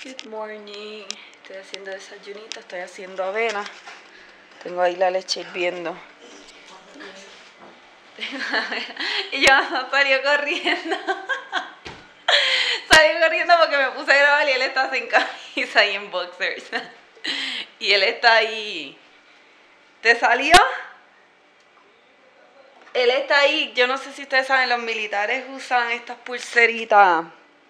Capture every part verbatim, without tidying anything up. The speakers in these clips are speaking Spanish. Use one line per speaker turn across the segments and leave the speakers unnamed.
Good morning. Estoy haciendo desayunito, estoy haciendo avena. Tengo ahí la leche hirviendo. Y yo salió corriendo. Salió corriendo porque me puse a grabar y él está sin camisa y en boxers. Y él está ahí. ¿Te salió? Él está ahí. Yo no sé si ustedes saben, los militares usan estas pulseritas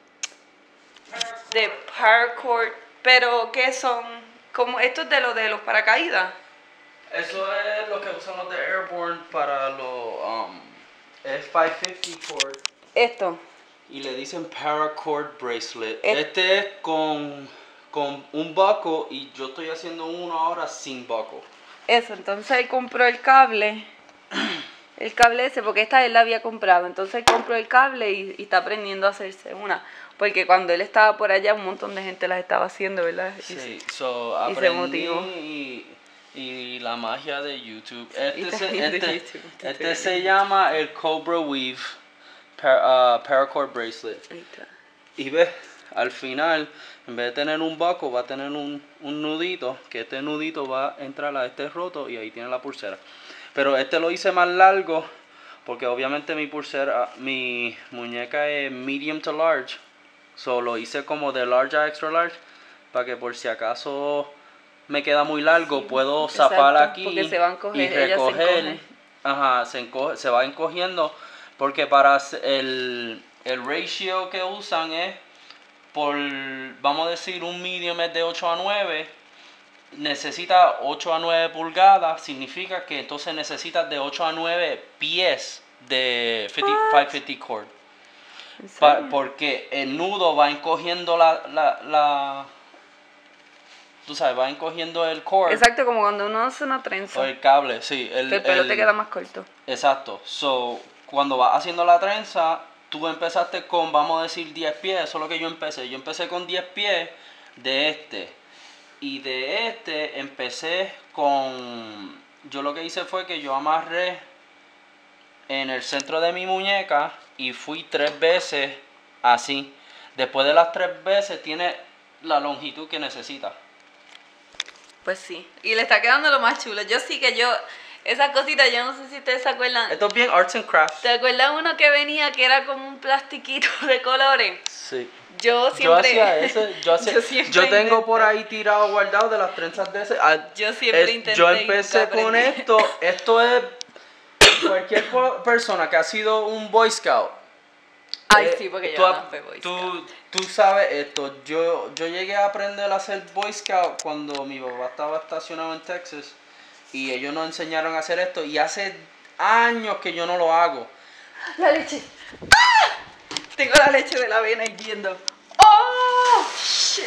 de paracord, pero ¿qué son? Como esto es de lo de los paracaídas.
Eso es lo que usan los de Airborne para los um, F quinientos cincuenta cord.
Esto.
Y le dicen paracord bracelet.
Et
este es con, con un buckle y yo estoy haciendo uno ahora sin buckle.
Eso, entonces él compró el cable. El cable ese, porque esta él la había comprado. Entonces él compró el cable y, y está aprendiendo a hacerse una. Porque cuando él estaba por allá, un montón de gente las estaba haciendo, ¿verdad? Y,
sí, so,
y
aprendí
se motivó.
Y, y la magia de YouTube. Este, se,
de
este,
YouTube,
este se llama el Cobra Weave para, uh, Paracord Bracelet.
Ahí está.
Y ves, al final, en vez de tener un buckle, va a tener un, un nudito, que este nudito va a entrar a este roto y ahí tiene la pulsera. Pero este lo hice más largo, porque obviamente mi pulsera, mi muñeca es medium to large. So lo hice como de large a extra large, para que por si acaso me queda muy largo, sí, puedo zafar aquí
porque se van a encoger,
y recoger. Se ajá, se, encoge, se va encogiendo, porque para el, el ratio que usan es por, vamos a decir, un medium es de ocho a nueve, necesita ocho a nueve pulgadas, significa que entonces necesitas de ocho a nueve pies de quinientos cincuenta cord. Pa, porque el nudo va encogiendo la, la, la, tú sabes, va encogiendo el cord.
Exacto, como cuando uno hace una trenza.
O el cable, sí. El,
que el pelo
el,
te queda más corto.
Exacto. So, cuando vas haciendo la trenza, tú empezaste con, vamos a decir, diez pies. Eso es lo que yo empecé. Yo empecé con diez pies de este. Y de este empecé con, yo lo que hice fue que yo amarré en el centro de mi muñeca y fui tres veces así. Después de las tres veces tiene la longitud que necesita.
Pues sí, y le está quedando lo más chulo. Yo sí que yo, esas cositas, yo no sé si ustedes se acuerdan.
Esto es bien arts and crafts.
¿Te acuerdas uno que venía que era como un plastiquito de colores?
Sí.
Yo siempre...
Yo hacía ese, yo, hacía,
yo,
yo tengo
intenté.
por ahí tirado, guardado de las trenzas de ese.
Yo siempre
es,
intenté.
Yo empecé con esto, esto es... Cualquier persona que ha sido un Boy Scout.
Ay,
eh,
sí, porque
tú,
yo no fui Boy Scout.
Tú, tú sabes esto. Yo, yo llegué a aprender a ser Boy Scout cuando mi papá estaba estacionado en Texas. Y ellos nos enseñaron a hacer esto. Y hace años que yo no lo hago.
La leche. ¡Ah! Tengo la leche de la avena hirviendo. ¡Oh! Shit.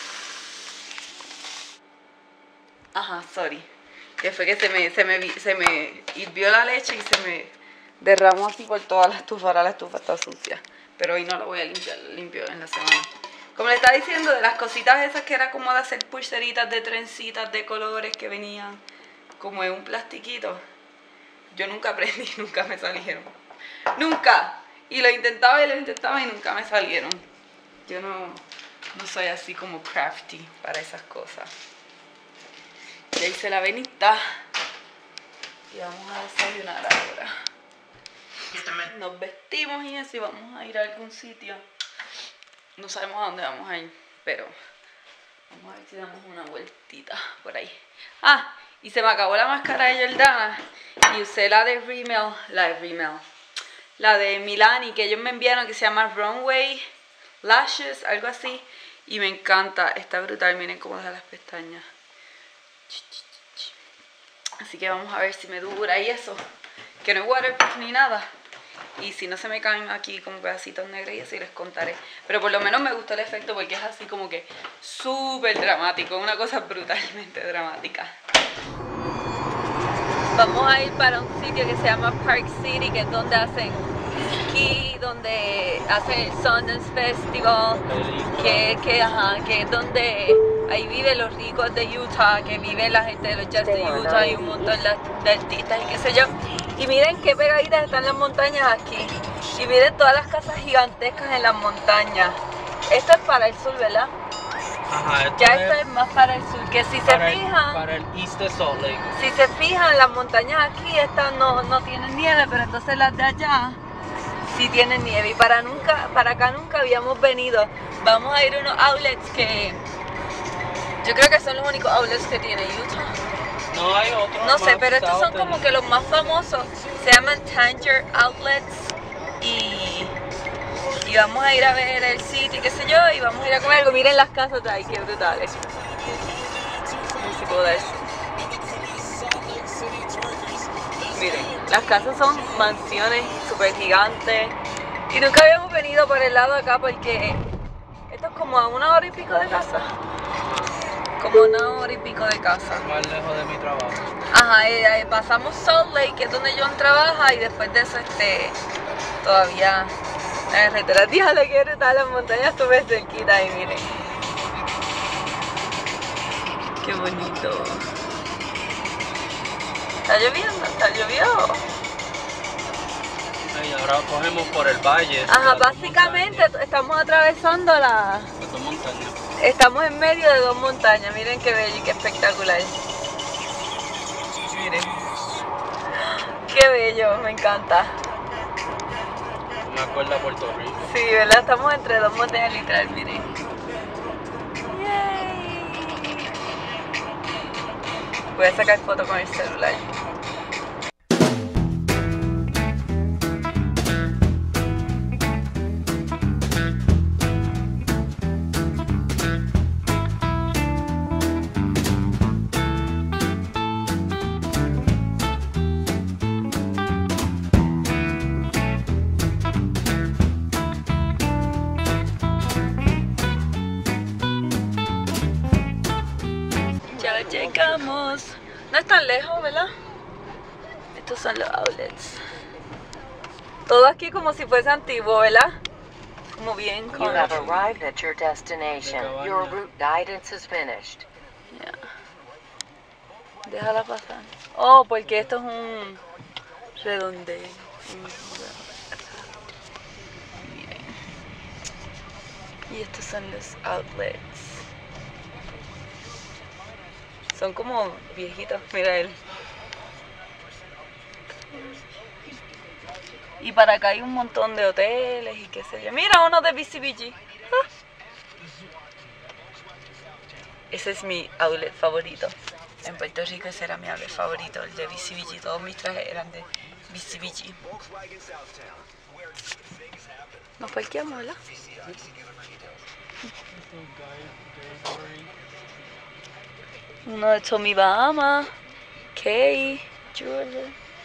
Ajá, sorry. Que fue que se me, se me, se me hirvió la leche y se me derramó así por toda la estufa. Ahora la estufa está sucia. Pero hoy no la voy a limpiar, la limpio en la semana. Como le estaba diciendo, de las cositas esas que era como de hacer pulseritas de trencitas de colores que venían como en un plastiquito. Yo nunca aprendí, nunca me salieron. ¡Nunca! Y lo intentaba y lo intentaba y nunca me salieron. Yo no, no soy así como crafty para esas cosas. Ya hice la avenita y vamos a desayunar ahora. Nos vestimos y eso y vamos a ir a algún sitio. No sabemos a dónde vamos a ir, pero vamos a ver si damos una vueltita por ahí. Ah, y se me acabó la máscara de Jordana y usé la de Rimmel, la de Rimmel, la de Milani que ellos me enviaron que se llama Runway Lashes, algo así. Y me encanta, está brutal, miren cómo deja las pestañas. Así que vamos a ver si me dura y eso, que no es waterproof ni nada. Y si no se me caen aquí como pedacitos negros y así les contaré. Pero por lo menos me gustó el efecto porque es así como que súper dramático, una cosa brutalmente dramática. Vamos a ir para un sitio que se llama Park City, que es donde hacen esquí, donde hacen el Sundance Festival, que, que, ajá, que es donde ahí viven los ricos de Utah, que vive la gente de los jazz de Utah y un montón de artistas y qué sé yo. Y miren qué pegaditas están las montañas aquí. Y miren todas las casas gigantescas en las montañas. Esto es para el sur, ¿verdad?
Ajá, esto
Ya
es
esto es más para el sur, que si se
para, el,
fijan,
para el East de Salt Lake.
si se fijan, las montañas aquí estas no, no tienen nieve, pero entonces las de allá sí tienen nieve. Y para nunca, para acá nunca habíamos venido. Vamos a ir a unos outlets que yo creo que son los únicos outlets que tiene Utah.
No hay otros.
No sé,
más
pero estos son
south
como
en-
que los más famosos. Se llaman Tanger Outlets y, y vamos a ir a ver el sitio, qué sé yo, y vamos a ir a comer algo. Miren las casas de ahí, qué brutales. No sé si puedo dar eso. Miren, las casas son mansiones súper gigantes y nunca habíamos venido por el lado de acá porque esto es como a una hora y pico de casa. Como una hora y pico de casa.
Más lejos de mi trabajo.
Ajá, eh, eh, pasamos Salt Lake, que es donde John trabaja, y después de eso, este, todavía la carretera, díjale que brutal, las montañas súper cerquita ahí, miren. Qué bonito. Está lloviendo, está lloviendo.
Y ahora cogemos por el valle.
Ajá,
las dos
básicamente estamos atravesando la...
montañas, las dos montañas.
Estamos en medio de dos montañas, miren qué bello y qué espectacular. Miren. Qué bello, me encanta.
Me acuerdo a Puerto Rico.
Sí, ¿verdad? Estamos entre dos montañas literal, miren. Yay. Voy a sacar foto con el celular. Ya llegamos. No es tan lejos, ¿verdad? Estos son los outlets. Todo aquí como si fuese antiguo, ¿verdad? Como bien
You
con...
have arrived at your destination. Your route guidance is finished.
Ya. Déjala pasar. Oh, porque esto es un redondeo. Miren. Y estos son los outlets. Son como viejitos, mira él. Y para acá hay un montón de hoteles y qué sé yo. Mira uno de B C B G. Ah. Ese es mi outlet favorito. En Puerto Rico ese era mi outlet favorito, el de B C B G. Todos mis trajes eran de B C B G. Nos parqueamos, ¿verdad? Uno de Tommy Bahama, Kay, Julia,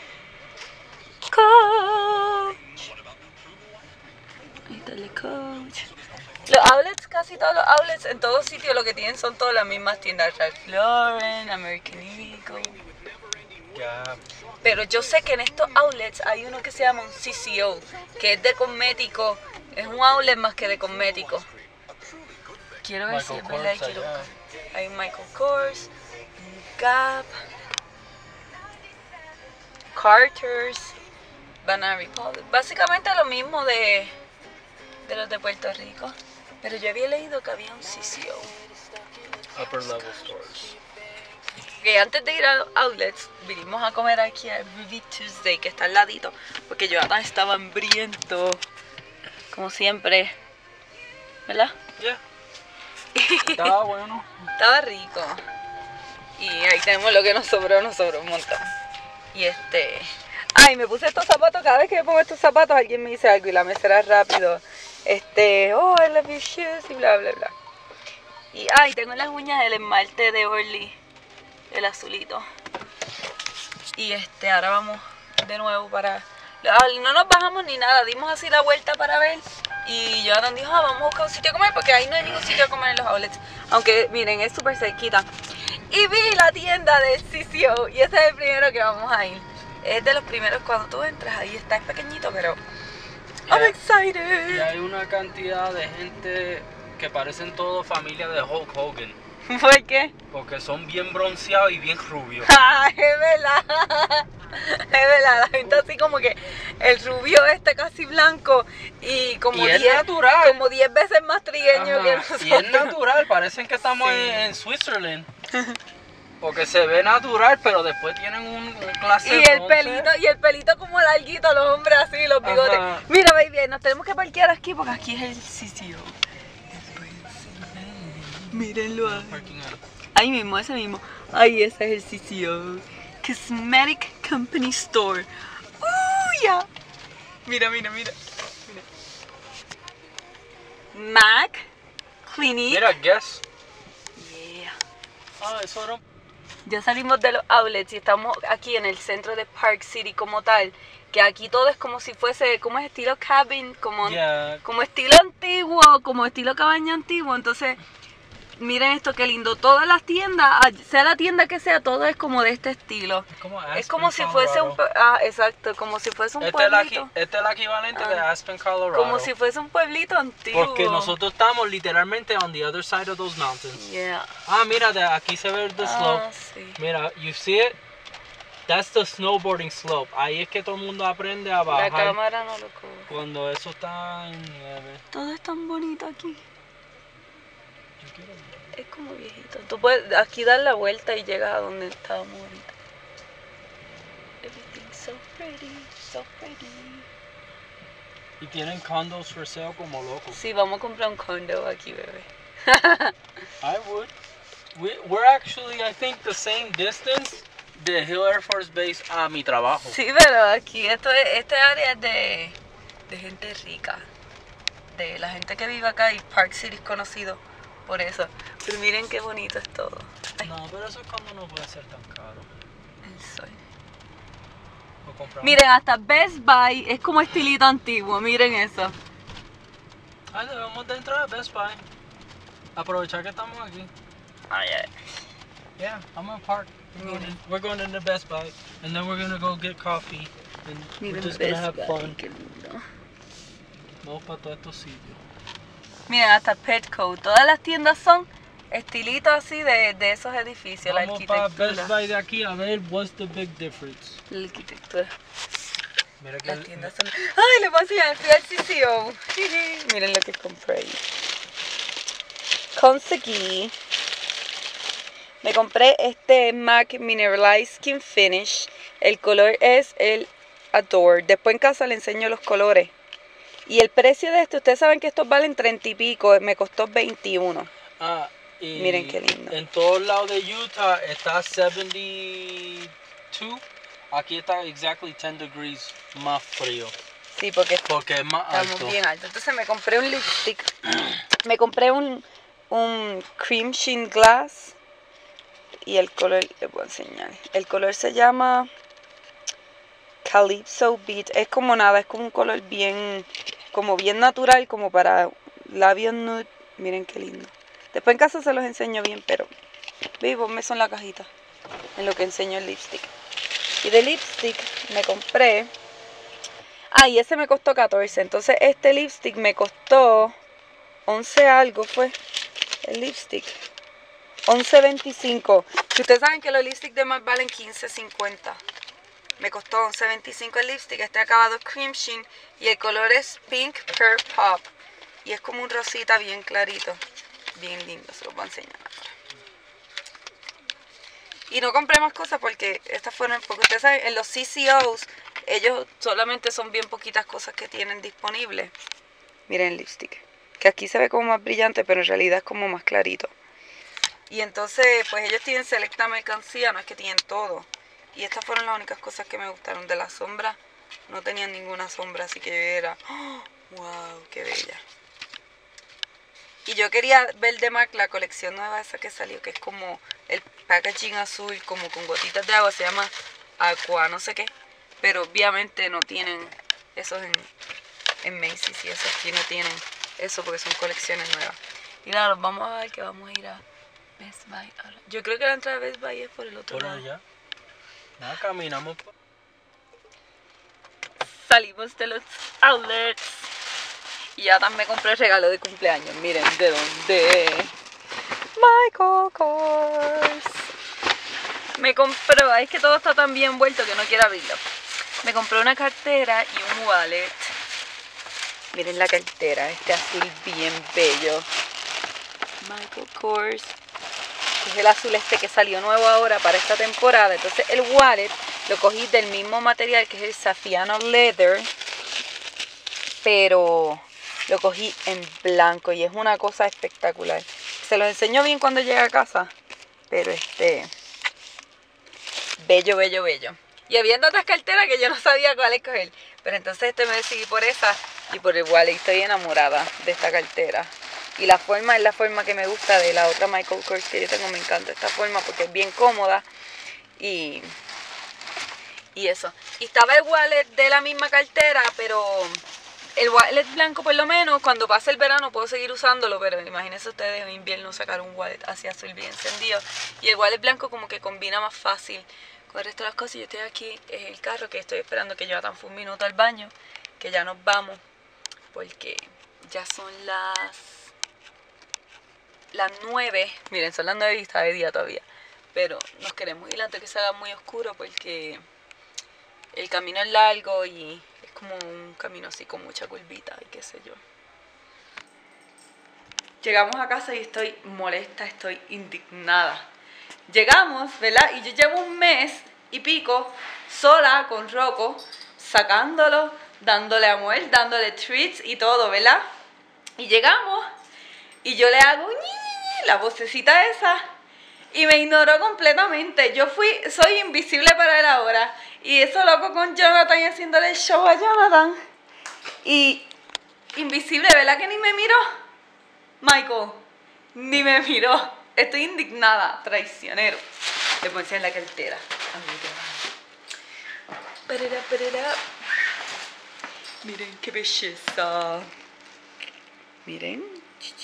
Coach. Ahí está el Coach. Los outlets, casi todos los outlets, en todos sitios lo que tienen son todas las mismas tiendas. Ralph Lauren, American Eagle.
Ya.
Pero yo sé que en estos outlets hay uno que se llama un C C O, que es de cosmético. Es un outlet más que de cosmético. Quiero ver si
Michael
es verdad y
Kors
quiero
allá.
buscar. Hay un Michael Kors, un Gap, Carter's, Banana Republic. Básicamente lo mismo de, de los de Puerto Rico. Pero yo había leído que había un C C O.
Upper level stores.
Que antes de ir a los outlets, vinimos a comer aquí a Ruby Tuesday, que está al ladito, porque Jonathan estaba hambriento, como siempre, ¿verdad?
Ya. Estaba bueno.
Estaba rico. Y ahí tenemos lo que nos sobró, nos sobró un montón. Y este... Ay, me puse estos zapatos, cada vez que me pongo estos zapatos alguien me dice algo y la mesera rápido. Este, oh, I love your shoes y bla, bla, bla. Y, ay, tengo en las uñas el esmalte de Orly, el azulito. Y este, ahora vamos de nuevo para... No nos bajamos ni nada, dimos así la vuelta para ver. Y Jonathan dijo, ah, vamos a buscar un sitio a comer porque ahí no hay ningún sitio a comer en los outlets. Aunque, miren, es súper cerquita. Y vi la tienda del C C O y ese es el primero que vamos a ir. Es de los primeros cuando tú entras, ahí está, es pequeñito, pero... I'm
Y
excited.
hay una cantidad de gente que parecen todo familia de Hulk Hogan.
¿Por qué?
Porque son bien bronceados y bien rubios.
Ah, es verdad. Es verdad, la gente así como que el rubio este casi blanco y como
Y es
diez,
natural.
como diez veces más trigueño que
Ajá,
nosotros.
y es natural, parecen que estamos
Sí.
en, en Switzerland. Porque se ve natural, pero después tienen un, un clase
Y
de
el
bronce.
pelito, y el pelito como larguito, los hombres así, los bigotes.
Ajá.
Mira, baby, nos tenemos que parquear aquí porque aquí es el sitio. Mírenlo ahí.
Parking lot.
Ahí mismo, ese mismo. Ahí ese es el sitio. Cosmetic Company Store. ¡Uh, ya! Mira, mira, mira. mira. Mac Clinique.
Mira, guess.
Yeah.
Ah, eso era.
Ya salimos de los outlets y estamos aquí en el centro de Park City como tal. Que aquí todo es como si fuese, como es estilo cabin, como,
Yeah.
como estilo antiguo, como estilo cabaña antiguo. Entonces, miren esto, qué lindo. Todas las tiendas, ah, sea la tienda que sea, todo es como de este estilo.
Es como,
Es como si
Aspen,
fuese un,
Colorado.
pue- ah, exacto, como si fuese un
Este es, la
pueblito.
equi- este es el equivalente de
Ah.
Aspen, Colorado.
Como si fuese un pueblito antiguo.
Porque nosotros estamos literalmente on the other side of those mountains.
Yeah.
Ah, mira, de aquí se ve the slope.
Ah, sí.
Mira, you see it? That's the snowboarding slope. Ahí es que todo el mundo aprende a
La
bajar
cámara no lo cubre.
cuando eso está en nieve.
Todo es tan bonito aquí.
Yo quiero ver.
Es como viejito. Tú puedes aquí dar la vuelta y llegas a donde estábamos ahorita. Everything's so pretty, so pretty.
Y tienen condos for sale como locos.
Sí, vamos a comprar un condo aquí, bebé.
I would. We, we're actually, I think, the same distance de Hill Air Force Base a mi trabajo.
Sí, pero aquí esto es, este área es de, de gente rica. De la gente que vive acá y Park City es conocido por eso. Pero miren qué bonito es todo. Ay,
No, pero eso es cuando no puede ser tan caro.
el sol.
Lo compramos.
Miren, hasta Best Buy es como estilito antiguo. Miren eso.
Ay, debemos de entrar a Best Buy. Aprovechar que estamos aquí.
Ay, ay.
Yeah, I'm gonna park. We're going, in, we're going into Best Buy, and then we're gonna go get coffee, and we're
Miren
just gonna
Best
have
Buy,
fun.
qué lindo.
Vamos para todos estos sitios.
Miren, hasta Petco. Todas las tiendas son estilitos así de, de esos edificios.
Vamos
la
para
arquitectura.
Best Buy de aquí a ver what's the big difference.
La arquitectura.
Mira que
Las tiendas son... ¡Ay, le voy a enseñar! Fui al C C O. Miren lo que compré ahí. Conseguí... Me compré este MAC Mineralized Skin Finish. El color es el Adore. Después en casa le enseño los colores. Y el precio de este, ustedes saben que estos valen treinta y pico. Me costó veintiuno.
Ah, y
Miren qué lindo.
En todos lados de Utah está setenta y dos. Aquí está exactly ten degrees más frío.
Sí, porque
Porque es más
estamos
alto.
bien altos. Entonces me compré un lipstick. Me compré un, un Cream Sheen Glass. Y el color, les voy a enseñar. El color se llama Calypso Beat. Es como nada, es como un color bien, como bien natural, como para labios nude. Miren qué lindo. Después en casa se los enseño bien, pero vivo, me son la cajita en lo que enseño el lipstick. Y de lipstick me compré. Ah, y ese me costó catorce. Entonces este lipstick me costó once algo fue el lipstick. once veinticinco. Si ustedes saben que los lipsticks de MAC valen quince cincuenta. Me costó once veinticinco el lipstick. Este acabado Cream Sheen. Y el color es Pink Pearl Pop. Y es como un rosita bien clarito. Bien lindo. Se los voy a enseñar ahora. Y no compré más cosas porque estas fueron... Porque ustedes saben, en los C C Os, ellos solamente son bien poquitas cosas que tienen disponibles. Miren el lipstick. Que aquí se ve como más brillante, pero en realidad es como más clarito. Y entonces, pues ellos tienen selecta mercancía, no es que tienen todo. Y estas fueron las únicas cosas que me gustaron. De la sombra, no tenían ninguna sombra, así que yo era... ¡Oh! ¡Wow! ¡Qué bella! Y yo quería ver de MAC la colección nueva esa que salió, que es como el packaging azul, como con gotitas de agua, se llama Aqua, no sé qué. Pero obviamente no tienen esos en, en Macy's y esos aquí no tienen eso porque son colecciones nuevas. Y nada, nos vamos a ver que vamos a ir a Best Buy ahora. Yo creo que la entrada de Best Buy es por el otro
Por
lado.
allá. Nada, caminamos. por-
Salimos de los outlets. Y ya también me compré el regalo de cumpleaños. Miren de dónde. My Michael Kors. Me compró, es que todo está tan bien envuelto que no quiero abrirlo. Me compró una cartera y un wallet. Miren la cartera, este azul bien bello. Michael Kors. Es el azul este que salió nuevo ahora para esta temporada. Entonces el wallet lo cogí del mismo material que es el Saffiano Leather, pero lo cogí en blanco y es una cosa espectacular. Se los enseño bien cuando llegue a casa, pero este, bello, bello, bello. Y había otras carteras que yo no sabía cuál escoger, pero entonces este me decidí por esa y por el wallet. Estoy enamorada de esta cartera. Y la forma es la forma que me gusta de la otra Michael Kors que yo tengo. Me encanta esta forma porque es bien cómoda. Y, y eso. Y estaba el wallet de la misma cartera, pero el wallet blanco por lo menos, cuando pase el verano puedo seguir usándolo. Pero imagínense ustedes en invierno sacar un wallet así azul bien encendido. Y el wallet blanco como que combina más fácil con el resto de las cosas. Yo estoy aquí en el carro que estoy esperando que Jonathan fue un minuto al baño. Que ya nos vamos. Porque ya son las... las nueve, miren, son las nueve y está de día todavía, pero nos queremos ir antes que se haga muy oscuro porque el camino es largo y es como un camino así con mucha curvita y qué sé yo. Llegamos a casa y estoy molesta, estoy indignada. Llegamos, ¿verdad? Y yo llevo un mes y pico sola con Rocco, sacándolo, dándole amor, dándole treats y todo, ¿verdad? Y llegamos y yo le hago la vocecita esa y me ignoró completamente. Yo fui, soy invisible para él ahora. Y eso loco con Jonathan y haciéndole el show a Jonathan. Y invisible, ¿verdad que ni me miró? Michael, ni me miró. Estoy indignada, traicionero. Le puse en la cartera. Perera, perera. Miren qué belleza. Miren.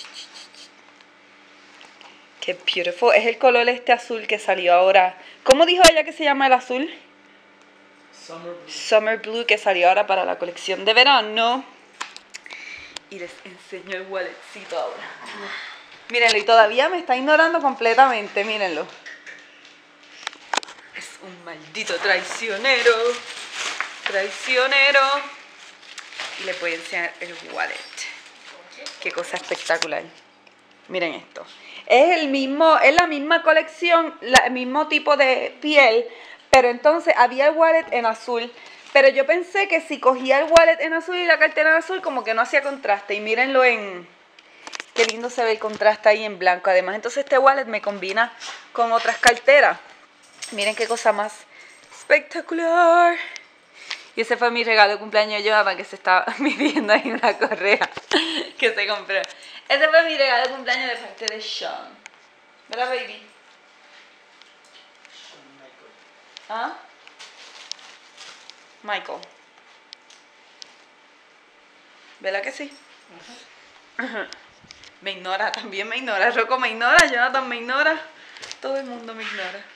Qué beautiful. Es el color este azul que salió ahora. ¿Cómo dijo ella que se llama el azul?
Summer Blue.
Summer Blue, que salió ahora para la colección de verano. Y les enseño el walletcito ahora. Mírenlo, y todavía me está ignorando completamente, mírenlo. Es un maldito traicionero. Traicionero. Y les voy a enseñar el wallet. Qué cosa espectacular. Miren esto. Es el mismo, es la misma colección, la, el mismo tipo de piel, pero entonces había el wallet en azul. Pero yo pensé que si cogía el wallet en azul y la cartera en azul, como que no hacía contraste. Y mírenlo en... Qué lindo se ve el contraste ahí en blanco. Además, entonces este wallet me combina con otras carteras. Miren qué cosa más espectacular. Y ese fue mi regalo de cumpleaños de Jonathan, que se estaba midiendo ahí una correa que se compró. Ese fue mi regalo de cumpleaños de parte de Sean. ¿Verdad, baby? ¿Ah? Michael. ¿Verdad que sí? Uh-huh. Me ignora, también me ignora. Rocco me ignora, Jonathan me ignora. Todo el mundo me ignora.